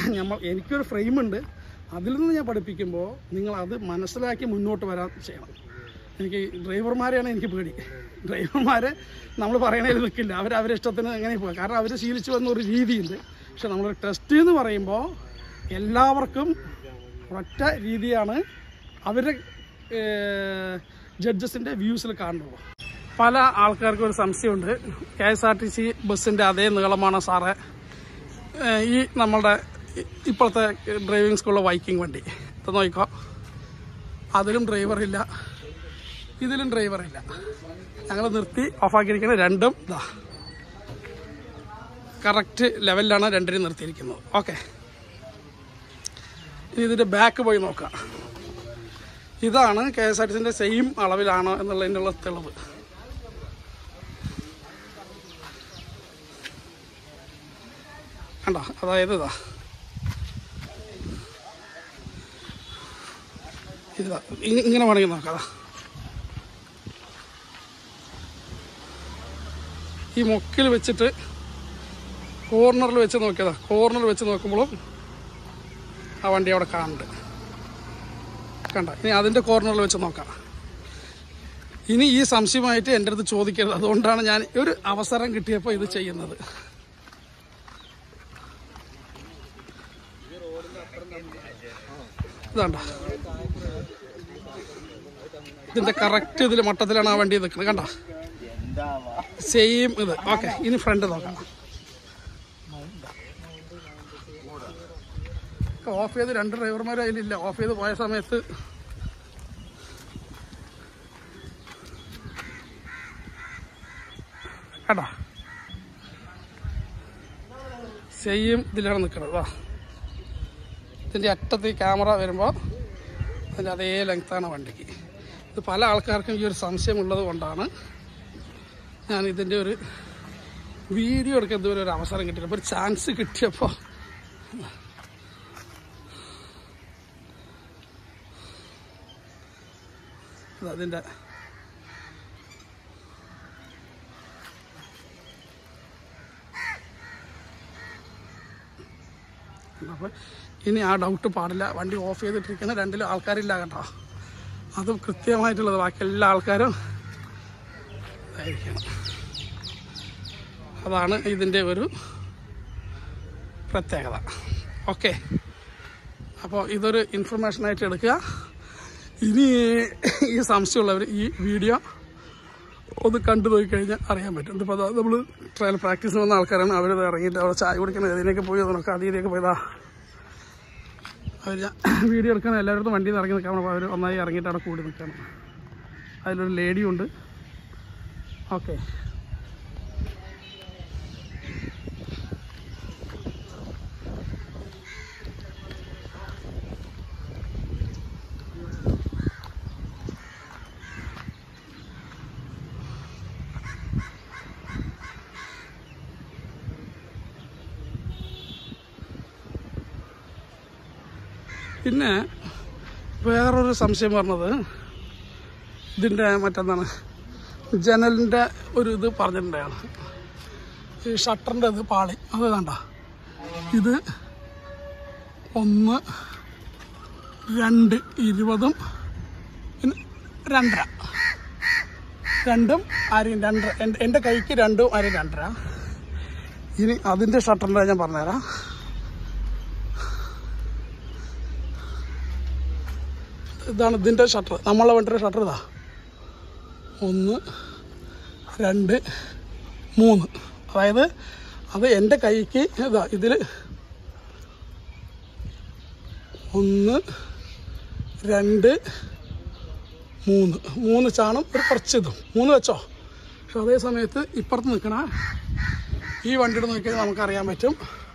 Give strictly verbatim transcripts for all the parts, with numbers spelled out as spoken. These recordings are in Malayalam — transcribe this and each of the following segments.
നമ്മൾ എനിക്കൊരു ഫ്രെയിമുണ്ട്, അതിൽ നിന്ന് ഞാൻ പഠിപ്പിക്കുമ്പോൾ നിങ്ങളത് മനസ്സിലാക്കി മുന്നോട്ട് വരാൻ ചെയ്യണം. എനിക്ക് ഡ്രൈവർമാരെയാണ് എനിക്ക് പേടി. ഡ്രൈവർമാരെ നമ്മൾ പറയണതിൽ നിൽക്കില്ല, അവർ അവരുടെ ഇഷ്ടത്തിന് അങ്ങനെ പോകുക. കാരണം അവർ ശീലിച്ചു വന്ന ഒരു രീതിയുണ്ട്. പക്ഷെ നമ്മൾ ടെസ്റ്റ് എന്ന് പറയുമ്പോൾ എല്ലാവർക്കും ഒറ്റ രീതിയാണ് അവരുടെ ജഡ്ജസിൻ്റെ വ്യൂസിൽ കാണുന്നത്. പല ആൾക്കാർക്കും ഒരു സംശയമുണ്ട്, K S R T C ബസ്സിൻ്റെ അതേ നീളമാണ് സാറേ ഈ നമ്മളുടെ ഇപ്പോഴത്തെ ഡ്രൈവിംഗ് സ്കൂളിലെ വൈക്കിംഗ് വണ്ടി. ഇത് നോക്കിക്കോ, അതിലും ഡ്രൈവറില്ല, ഇതിലും ഡ്രൈവറില്ല. ഞങ്ങൾ നിർത്തി ഓഫാക്കിയിരിക്കുന്ന രണ്ടും ഇതാ കറക്റ്റ് ലെവലിലാണ് രണ്ടിനും നിർത്തിയിരിക്കുന്നത്. ഓക്കെ, ഇനി ഇതിൻ്റെ ബാക്ക് പോയി നോക്കാം. ഇതാണ് കെ എസ് ആർ ടി സിൻ്റെ സെയിം അളവിലാണോ എന്നുള്ളതിനുള്ള തെളിവ്. കണ്ടോ, അതായത് ഇതാ ഇതാ ഇങ്ങനെ വേണമെങ്കിൽ നോക്കാം. ഈ മൊക്കിൽ വെച്ചിട്ട് കോർണറിൽ വെച്ച് നോക്കിയതാ, കോർണറിൽ വെച്ച് നോക്കുമ്പോഴും ആ വണ്ടി അവിടെ കാണുന്നുണ്ട്. കണ്ട, ഇനി അതിൻ്റെ കോർണറിൽ വെച്ച് നോക്കാം. ഇനി ഈ സംശയമായിട്ട് എൻ്റെ അടുത്ത് ചോദിക്കരുത്. അതുകൊണ്ടാണ് ഞാൻ ഒരു അവസരം കിട്ടിയപ്പോൾ ഇത് ചെയ്യുന്നത്. ഇതാണ്ട, ഇതിൻ്റെ കറക്റ്റ് ഇതിൽ മട്ടത്തിലാണ് ആ വണ്ടി നിൽക്കുന്നത്. കണ്ട, സെയിം ഇത്. ഓക്കെ, ഇനി ഫ്രണ്ട് നോക്കാം. ഓഫ് ചെയ്ത് രണ്ട് ഡ്രൈവർമാരും അതിലില്ല. ഓഫ് ചെയ്ത് പോയ സമയത്ത് കേട്ടോ സെയിം ഇതിലാണ് നിൽക്കുന്നത്. വാ, ഇതിൻ്റെ അറ്റത്ത് ഈ ക്യാമറ വരുമ്പോൾ അതിൻ്റെ അതേ ലെങ്ത്താണ് വണ്ടിക്ക്. ഇത് പല ആൾക്കാർക്കും ഈ ഒരു സംശയമുള്ളത് കൊണ്ടാണ് ഞാൻ ഇതിൻ്റെ ഒരു വീഡിയോ എടുക്കാൻ ഇതുവരെ ഒരു അവസരം കിട്ടിയില്ല. അപ്പോൾ ഒരു ചാൻസ് കിട്ടിയപ്പോൾ അതിൻ്റെ അപ്പോൾ ഇനി ആ ഡൗട്ട് പാടില്ല. വണ്ടി ഓഫ് ചെയ്തിട്ടിരിക്കുന്ന രണ്ടിലും ആൾക്കാരില്ല കേട്ടോ, അതും കൃത്യമായിട്ടുള്ളത്. ബാക്കി എല്ലാ ആൾക്കാരും ആയിരിക്കണം. അതാണ് ഇതിൻ്റെ ഒരു പ്രത്യേകത. ഓക്കെ, അപ്പോൾ ഇതൊരു ഇൻഫർമേഷനായിട്ട് എടുക്കുക. ഇനി ഈ സംശയമുള്ളവർ ഈ വീഡിയോ ഒന്ന് കണ്ടു പോയി കഴിഞ്ഞാൽ അറിയാൻ പറ്റും. ഇതിപ്പോൾ അതാ നമ്മൾ ട്രയൽ പ്രാക്ടീസിന് വന്ന ആൾക്കാരാണ്. അവരത് ഇറങ്ങിയിട്ട് അവിടെ ചായ കുടിക്കണം, ഇതിനൊക്കെ പോയി നോക്കാം, അതിലേക്ക് പോയതാ അവർ വീഡിയോ എടുക്കാൻ എല്ലാവരും വണ്ടിയിൽ നിന്ന് ഇറങ്ങി നിൽക്കാൻ. അപ്പോൾ അവർ ഒന്നായി ഇറങ്ങിയിട്ട് അവിടെ കൂടി നിൽക്കണം. അതിലൊരു ലേഡിയുണ്ട്. ഓക്കെ, പിന്നെ വേറൊരു സംശയം പറഞ്ഞത് ഇതിൻ്റെ മറ്റെന്താണ് ജനലിൻ്റെ ഒരു ഇത് പറഞ്ഞിട്ടുണ്ടാണ്. ഈ ഷട്ടറിൻ്റെ ഇത് പാളി അത് വേണ്ട. ഇത് ഒന്ന് രണ്ട് ഇരുപതും പിന്നെ രണ്ടര രണ്ടും ആരും രണ്ടര എൻ്റെ കൈക്ക് രണ്ടും ആരും രണ്ടര. ഇനി അതിൻ്റെ ഷട്ടറിൻ്റെ ഞാൻ പറഞ്ഞുതരാം. ഇതാണ് ഇതിൻ്റെ ഷട്ടർ, നമ്മളെ വണ്ടിയുടെ ഷട്ടർ. ഇതാ ഒന്ന് രണ്ട് മൂന്ന്. അതായത് അത് എൻ്റെ കൈക്ക് ഇതാ ഇതിൽ ഒന്ന് രണ്ട് മൂന്ന് മൂന്ന് ചാണും ഒരു കുറച്ച് ഇതും മൂന്ന് വെച്ചോ. പക്ഷെ അതേ സമയത്ത് ഇപ്പുറത്ത് നിൽക്കണ ഈ വണ്ടിയുടെ നോക്കിയാൽ നമുക്കറിയാൻ പറ്റും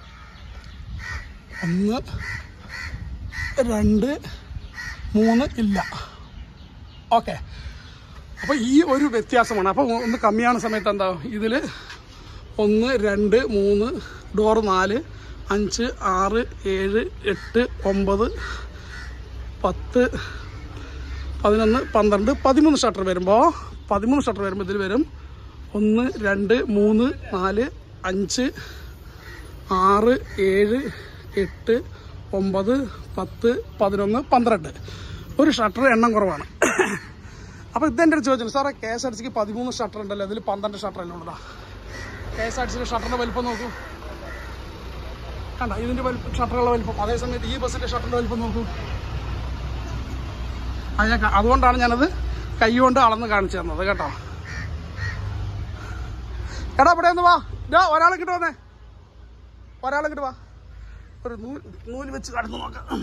ഒന്ന് രണ്ട് മൂന്ന് ഇല്ല. ഓക്കെ, അപ്പോൾ ഈ ഒരു വ്യത്യാസമാണ്. അപ്പോൾ ഒന്ന് കമ്മിயான സമയത്ത് എന്താവും, ഇതിൽ ഒന്ന് രണ്ട് മൂന്ന് ഡോറ് നാല് അഞ്ച് ആറ് ഏഴ് എട്ട് ഒമ്പത് പത്ത് പതിനൊന്ന് പന്ത്രണ്ട് പതിമൂന്ന് ഷട്ടർ വരുമ്പോൾ പതിമൂന്ന് ഷട്ടർ വരുമ്പോൾ ഇതിൽ വരും ഒന്ന് രണ്ട് മൂന്ന് നാല് അഞ്ച് ആറ് ഏഴ് എട്ട് ഒമ്പത് പത്ത് പതിനൊന്ന് പന്ത്രണ്ട്. ഒരു ഷട്ടർ എണ്ണം കുറവാണ്. അപ്പോൾ ഇതെൻ്റെ ഒരു ചോദിച്ചു, സാറേ കെ എസ് ആർ ടി സിക്ക് പതിമൂന്ന് ഷട്ടർ ഉണ്ടല്ലോ, ഇതിൽ പന്ത്രണ്ട് ഷട്ടർ അല്ലേ ഉള്ളതാ? കെ എസ് ആർ ടി സിയുടെ ഷട്ടറിൻ്റെ വലിപ്പം നോക്കൂ, കണ്ട ഇതിൻ്റെ വലിപ്പം, ഷട്ടറുകളുടെ വലിപ്പം. അതേസമയത്ത് ഈ ബസ്സിൻ്റെ ഷട്ടറിൻ്റെ വലിപ്പം നോക്കൂ. അത് ഞാൻ അതുകൊണ്ടാണ് ഞാനത് കൈ കൊണ്ട് അളന്ന് കാണിച്ചു തന്നത് കേട്ടോ. എടാ ഇവിടെ ഒന്ന് വാ, ഇതാ ഒരാളെ കിട്ട് വന്നേ, ഒരാളെ കിട്ട് വാ, ഒരു നൂല് നൂല് വെച്ച് കടന്നു നോക്കാം.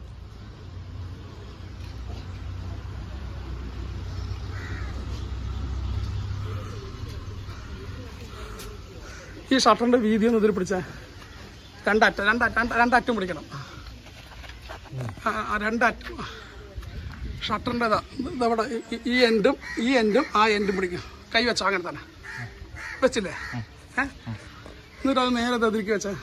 ഈ ഷട്ടറിൻ്റെ വീതി ഒന്ന് ഇതിൽ പിടിച്ചേ, രണ്ടറ്റ രണ്ടറ്റ രണ്ടറ്റം പിടിക്കണം. രണ്ടറ്റം ഷട്ടറിൻ്റെ ഇതാ ഇതവിടെ ഈ എൻഡും ഈ എൻഡും ആ എൻഡും പിടിക്കും. കൈ വെച്ചാൽ അങ്ങനെ തന്നെ വെച്ചില്ലേ? ഏ എന്നിട്ട് അത് നേരെ അതിലേക്ക് വെച്ചേ,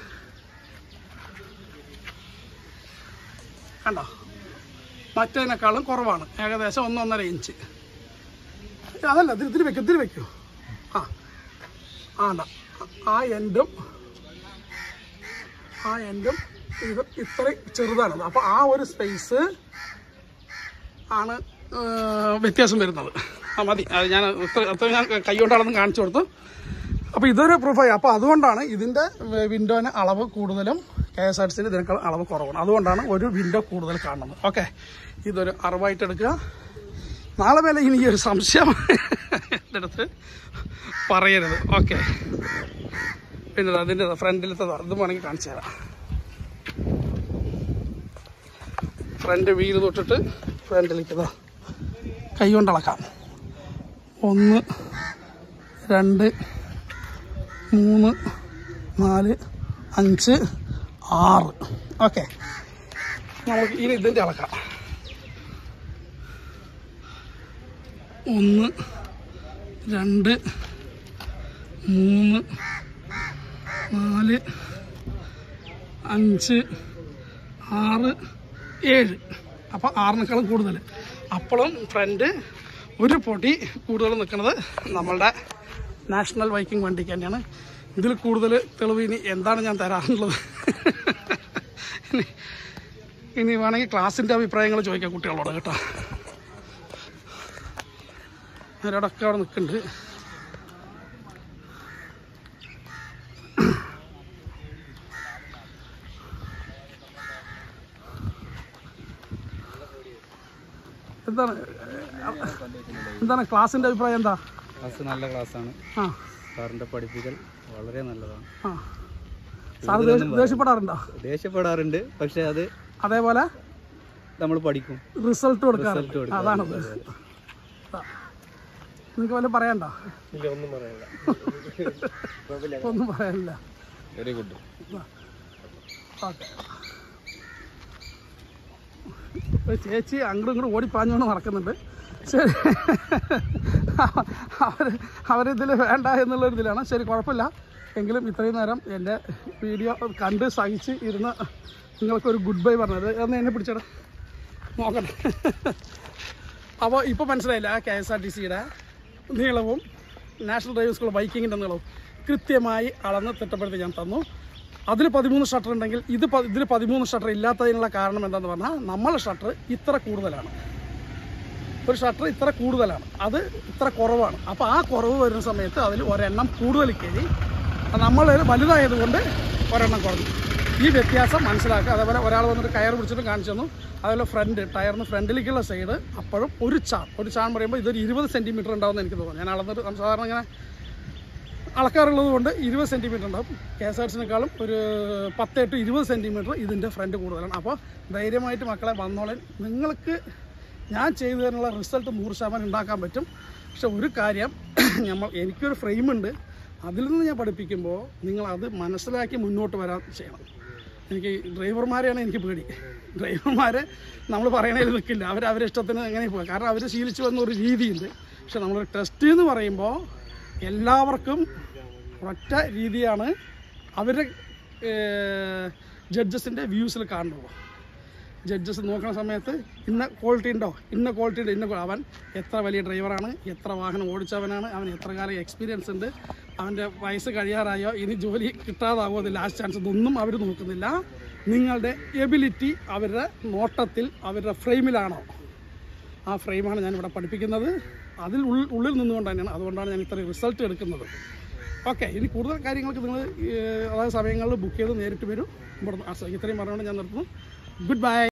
കണ്ടോ? മറ്റേതിനേക്കാളും കുറവാണ്, ഏകദേശം ഒന്നൊന്നര ഇഞ്ച്. അതല്ല ഇതിൽ ഇതിൽ വെക്കും, ഇതിൽ വെക്കൂ. ആ ആണ്ട ആ എൻഡും ആ എൻഡും ഇത് ഇത്രയും ചെറുതാണ്. അപ്പോൾ ആ ഒരു സ്പേസ് ആണ് വ്യത്യാസം വരുന്നത്. ആ മതി, അത് ഞാൻ ഇത്ര ഞാൻ കൈ കൊണ്ടാണെന്ന് കാണിച്ചു കൊടുത്തു. അപ്പോൾ ഇതൊരു പ്രൂഫായി. അപ്പോൾ അതുകൊണ്ടാണ് ഇതിൻ്റെ വിൻഡോന് അളവ് കൂടുതലും കെ എസ് ആർ ടി സിയിൽ ഇതിനേക്കാൾ അളവ് കുറവാണ്. അതുകൊണ്ടാണ് ഒരു വിൻഡോ കൂടുതൽ കാണുന്നത്. ഓക്കെ, ഇതൊരു അറിവായിട്ട് എടുക്കുക. നാളെ മേലെ ഇനി ഒരു സംശയം എൻ്റെ അടുത്ത് പറയരുത്. ഓക്കെ, പിന്നെ അതിൻ്റെ ഫ്രണ്ടിലത്തെ ഇത് വേണമെങ്കിൽ കാണിച്ചു തരാം. ഫ്രണ്ട് വീല് തൊട്ടിട്ട് ഫ്രണ്ടിലേക്കതാ കൈ കൊണ്ടളക്കാം. ഒന്ന് രണ്ട് മൂന്ന് നാല് അഞ്ച് ആറ്. ഓക്കെ, നമുക്ക് ഇനി ഇതിൻ്റെ അളക്കാം. ഒന്ന് രണ്ട് മൂന്ന് നാല് അഞ്ച് ആറ് ഏഴ്. അപ്പം ആറിനേക്കാളും കൂടുതൽ. അപ്പോഴും ഫ്രണ്ട് ഒരു പൊടി കൂടുതൽ നിൽക്കുന്നത് നമ്മളുടെ നാഷണൽ ബൈക്കിംഗ് വണ്ടിക്ക് തന്നെയാണ്. ഇതിൽ കൂടുതൽ തെളിവ് ഇനി എന്താണ് ഞാൻ തരാറുള്ളത്? ഇനി ഇനി വേണമെങ്കിൽ ക്ലാസ്സിൻ്റെ അഭിപ്രായങ്ങൾ ചോദിക്കാം കുട്ടികളോട് കേട്ടോ. അവരോടൊക്കെ അവിടെ നിൽക്കുന്നുണ്ട്. എന്താണ് എന്താണ് ക്ലാസ്സിൻ്റെ അഭിപ്രായം? എന്താ ക്ലാസ്? നല്ല ക്ലാസ്സാണ്. ആ, സാറിൻ്റെ പഠിപ്പിക്കൽ വളരെ നല്ലതാണ്. ആ, സാറ് ദേഷ്യപ്പെടാറുണ്ടോ? ദേഷ്യപ്പെടാറുണ്ട്, പക്ഷെ അത് അതേപോലെ നമ്മൾ പഠിക്കും, റിസൾട്ട് കൊടുക്കാറുണ്ട്. അതാണ് നിങ്ങൾക്ക് വല്ല പറയണ്ട? ഒന്നും പറയാനില്ല. ഒന്നും പറയാനില്ല. Very good. ഓക്കെ, ചേച്ചി അങ്ങോട്ടും ഇങ്ങോട്ടും ഓടിപ്പാഞ്ഞുകൊണ്ട് നടക്കുന്നുണ്ട്. ശരി, അവർ അവരിതിൽ വേണ്ട എന്നുള്ളൊരിതിലാണ്. ശരി, കുഴപ്പമില്ല. എങ്കിലും ഇത്രയും നേരം എൻ്റെ വീഡിയോ കണ്ട് സഹിച്ച് ഇരുന്ന് നിങ്ങൾക്കൊരു ഗുഡ് ബൈ പറഞ്ഞത് എന്ന് എന്നെ പിടിച്ചടാ നോക്കട്ടെ. അപ്പോൾ ഇപ്പോൾ മനസ്സിലായില്ല, കെ എസ് ആർ ടി സിയുടെ നീളവും നാഷണൽ ഡ്രൈവിംഗ് സ്കൂൾ ബൈക്കിങ്ങിൻ്റെ നീളവും കൃത്യമായി അളന്ന് തിട്ടപ്പെടുത്തി ഞാൻ തന്നു. അതിൽ പതിമൂന്ന് ഷട്ടർ ഉണ്ടെങ്കിൽ ഇത് ഇതിൽ പതിമൂന്ന് ഷട്ടർ ഇല്ലാത്തതിനുള്ള കാരണം എന്താണെന്ന് പറഞ്ഞാൽ നമ്മളെ ഷട്ടർ ഇത്ര കൂടുതലാണ്. ഒരു ഷട്ടർ ഇത്ര കൂടുതലാണ്, അത് ഇത്ര കുറവാണ്. അപ്പോൾ ആ കുറവ് വരുന്ന സമയത്ത് അതിൽ ഒരെണ്ണം കൂടുതൽ കയറി, നമ്മൾ വലുതായതുകൊണ്ട് ഒരെണ്ണം കുറഞ്ഞു. ഈ വ്യത്യാസം മനസ്സിലാക്കുക. അതേപോലെ ഒരാൾ വന്നിട്ട് കയർ പിടിച്ചിട്ട് കാണിച്ചു തന്നു. അതുപോലെ ഫ്രണ്ട് ടയറിന് ഫ്രണ്ടിലേക്കുള്ള സൈഡ് അപ്പോഴും ഒരു ചാൺ ഒരു ചാൺ പറയുമ്പോൾ ഇതൊരു ഇരുപത് സെൻറ്റിമീറ്റർ ഉണ്ടാവുമെന്ന് എനിക്ക് തോന്നുന്നു. ഞാൻ അളന്നിട്ട് സാധാരണ ഇങ്ങനെ അളക്കാറുള്ളത് കൊണ്ട് ഇരുപത് സെൻറ്റിമീറ്റർ ഉണ്ടാവും. കെ എസ് ആർ ടിസിനേക്കാളും ഒരു പത്ത് ടു ഇരുപത് സെൻറ്റിമീറ്റർ ഇതിൻ്റെ ഫ്രണ്ട് കൂടുതലാണ്. അപ്പോൾ ധൈര്യമായിട്ട് മക്കളെ വന്നോളൻ. നിങ്ങൾക്ക് ഞാൻ ചെയ്തു തരുന്നുള്ള റിസൾട്ട് നൂറ് ശതമാനം ഉണ്ടാക്കാൻ പറ്റും. പക്ഷെ ഒരു കാര്യം, നമ്മൾ എനിക്കൊരു ഫ്രെയിമുണ്ട്, അതിൽ നിന്ന് ഞാൻ പഠിപ്പിക്കുമ്പോൾ നിങ്ങളത് മനസ്സിലാക്കി മുന്നോട്ട് വരാൻ ചെയ്യണം. എനിക്ക് ഡ്രൈവർമാരെയാണ് എനിക്ക് പേടി. ഡ്രൈവർമാരെ നമ്മൾ പറയണതിൽ നിൽക്കില്ല, അവർ അവരുടെ ഇഷ്ടത്തിന് എങ്ങനെ പോകുക. കാരണം അവർ ശീലിച്ചു വന്ന ഒരു രീതിയുണ്ട്. പക്ഷെ നമ്മളൊരു ടെസ്റ്റ് എന്ന് പറയുമ്പോൾ എല്ലാവർക്കും ഒറ്റ രീതിയാണ് അവരുടെ ജഡ്ജസിൻ്റെ വ്യൂസിൽ കാണുന്നത്. ജഡ്ജസ് നോക്കുന്ന സമയത്ത് ഇന്ന ക്വാളിറ്റി ഉണ്ടോ, ഇന്ന ക്വാളിറ്റി ഉണ്ട്, ഇന്ന അവൻ എത്ര വലിയ ഡ്രൈവറാണ്, എത്ര വാഹനം ഓടിച്ചവനാണ്, അവൻ എത്ര കാലം എക്സ്പീരിയൻസ് ഉണ്ട്, അവൻ്റെ വയസ്സ് കഴിയാറായോ, ഇനി ജോലി കിട്ടാതാവോ, അത് ലാസ്റ്റ് ചാൻസ്, ഇതൊന്നും അവർ നോക്കുന്നില്ല. നിങ്ങളുടെ എബിലിറ്റി അവരുടെ നോട്ടത്തിൽ അവരുടെ ഫ്രെയിമിലാണോ? ആ ഫ്രെയിമാണ് ഞാനിവിടെ പഠിപ്പിക്കുന്നത്. അതിൽ ഉള്ളിൽ ഉള്ളിൽ നിന്നുകൊണ്ട് തന്നെയാണ്. അതുകൊണ്ടാണ് ഞാൻ ഇത്രയും റിസൾട്ട് എടുക്കുന്നത്. ഓക്കെ, ഇനി കൂടുതൽ കാര്യങ്ങൾക്ക് നിങ്ങൾ അതായത് സമയങ്ങളിൽ ബുക്ക് ചെയ്ത് നേരിട്ട് വരും. ഇവിടെ ഇത്രയും പറഞ്ഞുകൊണ്ട് ഞാൻ നിർത്തുന്നു. Good bye.